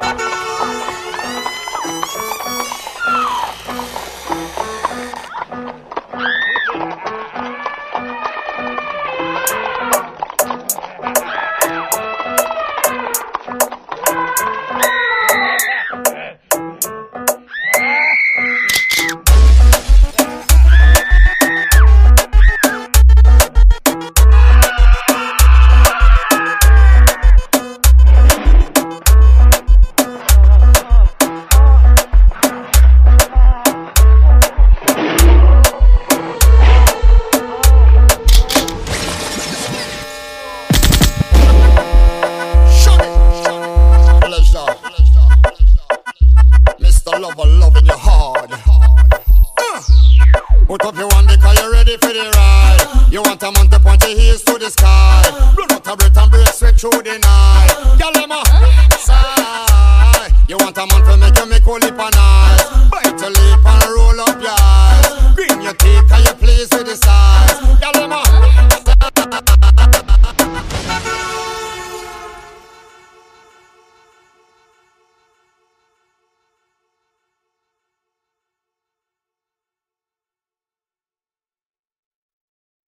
Loving you hard. Put up your hand because you're ready for the ride. You want a man to point your heels to the sky. Blow out a breath and break sweat through the night. Girl, let me sigh. You want a man to